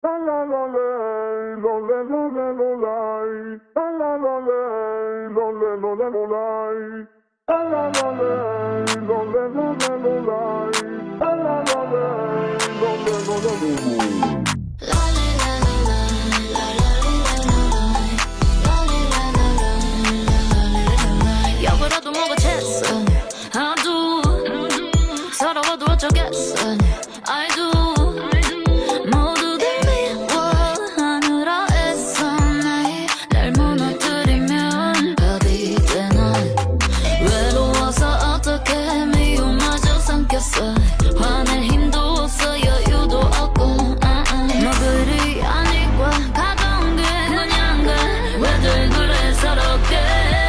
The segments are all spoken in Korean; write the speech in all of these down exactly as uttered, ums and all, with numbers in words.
여보라도 뭐가 됐어 I do 서러워도 어쩌겠어 I do 모두들 미워하느라 애써 날 무너뜨리면 답이 되나 외로워서 어떻게 미움마저 삼켰어 화낼 힘도 없어 여유도 없고 아, 아. 뭐 그리 아니고 가던 게 그냥가 왜들 그래 서럽게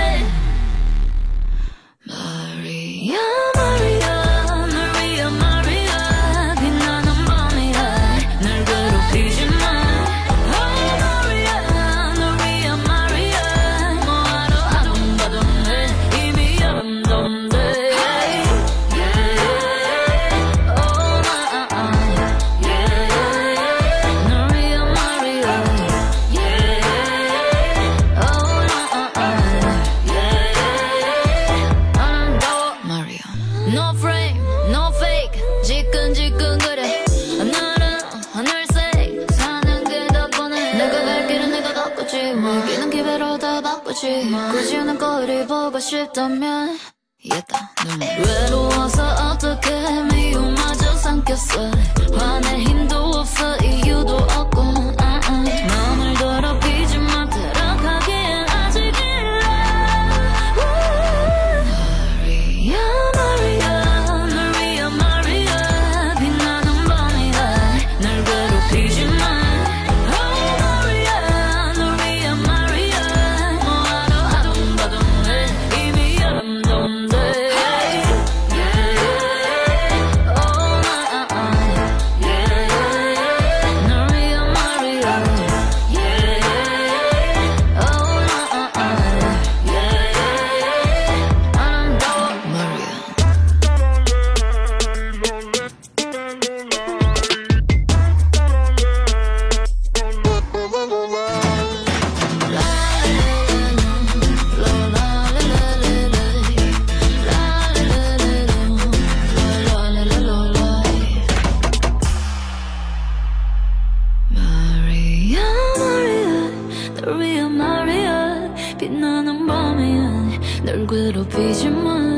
마리아 마리아 마리아 마리아 빛나는 밤이야 날 괴롭히지 마 Oh 마리아 마리아 마리아 뭐하러 아동바동해 이미 여름동대 Hey yeah Oh 나 yeah 마리아 마리아 yeah Oh 나 yeah 아름다워 마리아 No frame, no fake 지끈지끈거려 하늘은 하늘색 사는 게 더 뻔해 내가 갈 길은 내가 걷겠지 내기는 기회로 다 바꾸지 굳이 오는 거리 보고 싶다면 이겼다 외로워서 어떻게 미움마저 삼켰어 화낼 힘도 없어 이유도 없고 아, 아. 마음을 더럽히지 마 들어가기엔 아직 일러 마리아 마리아 마리아 마리아 빛나는 밤이야 날 괴롭히지 마 Oh 마리아 마리아 마리아 뭐하러 아동바동해 이미 여름동대 Hey yeah Oh 나 yeah 마리아 마리아 yeah Oh 나 yeah 아름다워 마리아 마리아 마리아 마리아 마리아 빛나는 밤이야 널 괴롭히지 마